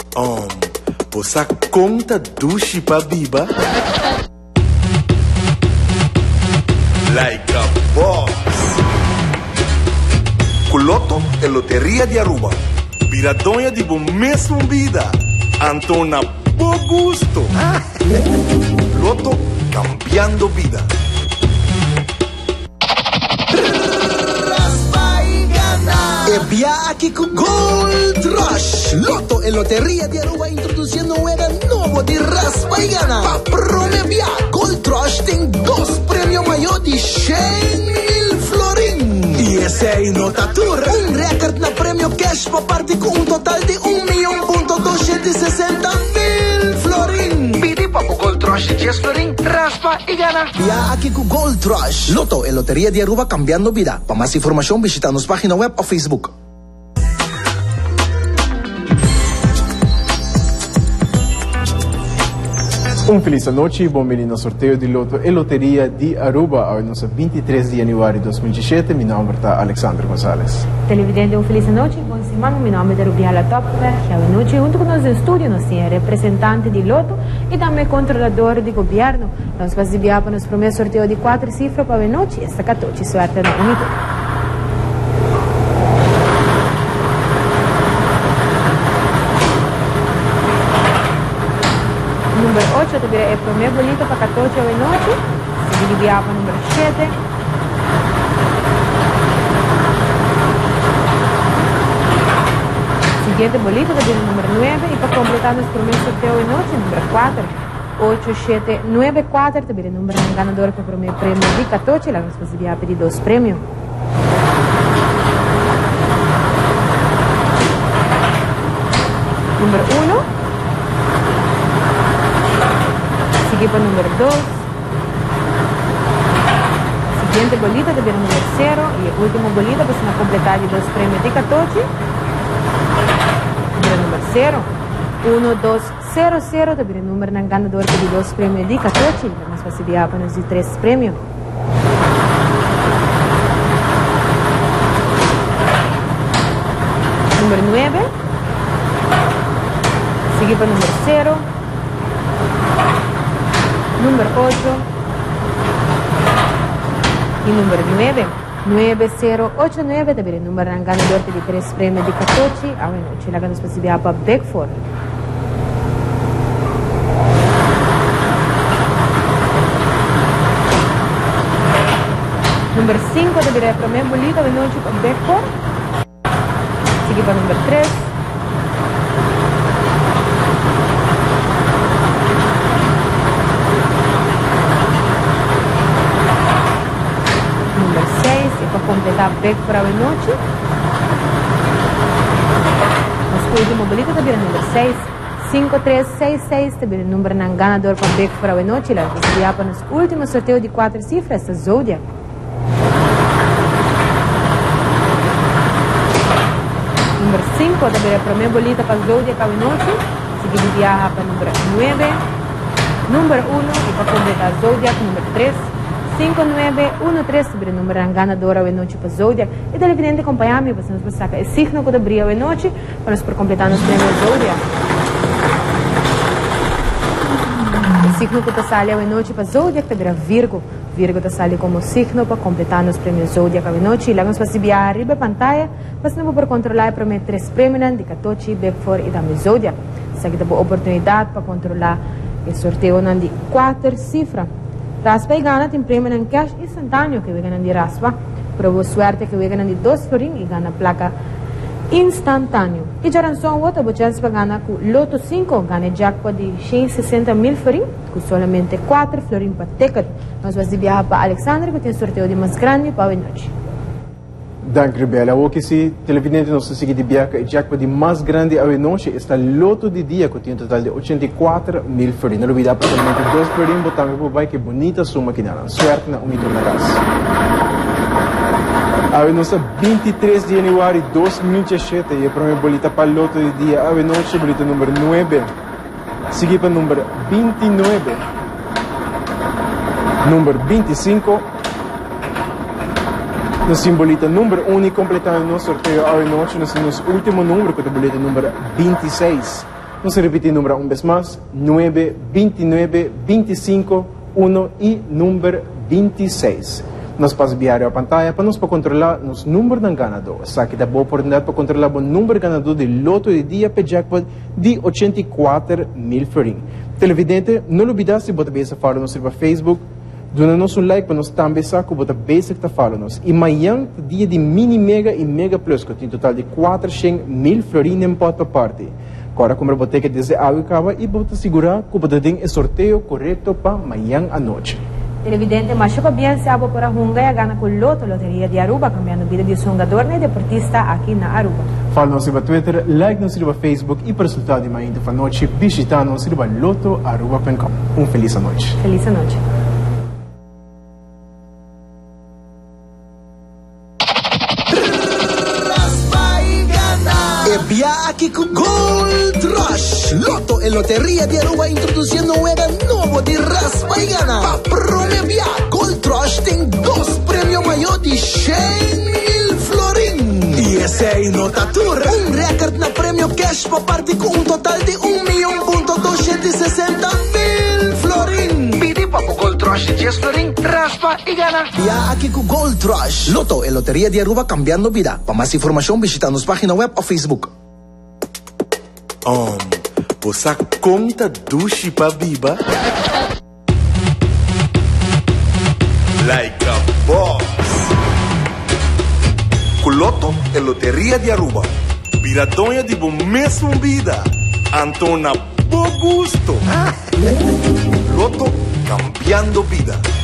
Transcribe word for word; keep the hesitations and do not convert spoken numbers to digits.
Um, pues a conta dushi pa biba. Like a boss. Culoto e Loteria de Aruba. Viradonha de bom mesmo vida. Antona bo gusto. Loto cambiando vida. E via aqui com Gold Rush. Loto e Loteria de Aruba introduzindo um era novo de raspa e gana. Pa promeviar, Gold Rush tem dois prêmios maior de cem mil florin. E esse aí nota tour. Um recorde na prêmio cash para parte com um total de um milhão ponto duzentos e sessenta mil florin. Pidi para o Gold Rush de dez florin, raspa e gana. Via aqui com Gold Rush. Loto e Loteria de Aruba cambiando vida. Para mais informação visita nossa página web ou Facebook. Um feliz noite e bem-vindo ao sorteio de Loto e Loteria de Aruba, hoje nosso vinte e três de janeiro de dois mil e dezessete. Meu nome é Alexandre González. Televidente, um feliz noite, bom semana. Meu nome é Rubiala Topfer. Esta noite, junto com nós no estúdio, nós temos representante de Loto e também controlador de governo. Nós vamos enviar para o nosso primeiro sorteio de quatro cifras para a noite. Esta catorze, suerte no bonito. Número ocho, tendrá el primer bolito para catorze de la noche. Se dividirá para número siete. Siguiente bolito tendrá el número nueve. Y para completar nuestro primer sorteo de noche, número cuatro. ocho, siete, nueve, cuatro. Tendrá el número ganador para el primer premio de catorze. La responsabilidad pedir dos premios. Número uno. Equipo número dos. Siguiente bolita tendrá el número cero. Y el último bolita pues una completar de dos premios de catorze. Tendrá el número cero. uno, dos, cero, cero. Tendrá el número ganador de dos premios de catorze. Y la facilidad para nos de tres premios. Número nueve. Equipo número cero. Número ocho y número nueve. nueve cero ocho nueve, también el número ganador de tres premios de catorze. Ah, bueno, la ganamos posibilidad para Beckford. Número cinco, también el primer bolito de noche para Beckford. Sigue para número tres. Para completar Beck para la noche. Nuestro último bolito también el número seis. cinco tres seis seis también el número ganador para Beck para la noche. La posibilidad para nuestro último sorteo de cuatro cifras es Zodiac. Número cinco también el primer bolito para Zodiac para la noche. Seguido viaja para el número nueve. Número uno y para completar Zodiac número tres. cinco nueve uno tres sobre el número ganador de noche para Zodiac. Y televidente acompanhar-me, você nos saca el signo que abrir de noche para nos por completar los premios Zodiac. El signo que te sale de noche para Zodiac tendrá Virgo. Virgo te sale como signo para completar los premios Zodiac de noche. Y luego nos vas a enviar arriba de pantalla, vas a poder controlar el primer tres premios de catorze, Beckford y también Zodiac. Essa aqui tem a oportunidade para controlar o sorteio de quatro cifras. Raspa e gana tem prêmio em cash instantâneo que vai ganhar de raspa. Prova suerte que vai ganhar de dois florim e ganha placa instantâneo. E já lançou outra, vou chance para ganhar com Loto cinco, ganha jackpot de cento e sessenta mil florim, com somente quatro florim para ticket. Nós vamos viajar para Alexandre, que tem sorteio de mais grande para a noite. Dank Rebela. O que se televidente não se segue de viaja, o jackpot de mais grande a noite está Loto de dia, que tem um total de oitenta e quatro mil florim. Não olvidar para somente dois florim, botamos por vai que bonita suma que dá. Suerte na unidade na casa. A nossa vinte e três de janeiro de dois mil e dezessete e a primeira bolita para Loto de dia a noite, bolita número nove. Seguir para o número vinte e nove. Número vinte e cinco. No simbolita número um e completando nosso sorteio a noite, nós temos o último número, que é o boleta número vinte e seis. Vamos a repetir el número una vez más, nueve, veintinueve, veinticinco, uno y número veintiséis. Nos pasa diario a pantalla para nos para controlar los números del ganador. Saque da boa oportunidade para controlar o número ganador de loto de dia para jackpot de ochenta e quatro mil florin. Televidente, não olvide se você vai falar no nosso Facebook, dá-nos um like para nós também saber você vai estar falando. E amanhã, dia de mini mega e mega plus, que tem um total de quatrocentos mil florin em porta parte. Agora, como você quer dizer algo, e você segurar que você tem o sorteio correto para amanhã à noite. Televidente, mas choca bem se abo para Hunga e gana com Loto, Loteria de Aruba, cambiando a vida de um jogador e deportista aqui na Aruba. Fala no seu Twitter, like no seu Facebook e para o resultado de amanhã da noite, visita no seu loto aruba ponto com. Um feliz noite. Feliz noite. Ebia aqui com Gold Rush. Loto e Loteria de Aruba introduzindo um era novo de raspa e gana. Para premiar, Gold Rush tem dois prêmios maior de cem mil florin. E esse é inotatura. Um recorde na prêmio cash para parte com um total de um milhão ponto duzentos e sessenta mil florin. Pidi para o Gold Rush de dez florin, raspa e gana. Ebia aqui com Gold Rush. Loto e Loteria de Aruba cambiando vida. Para mais informação, visita nossa página web ou Facebook. Um, você conta dushi pa biba? Like a boss. Loto e Loteria de Aruba. Piradonha de bom mesmo vida. Antona bom gusto. Loto cambiando vida.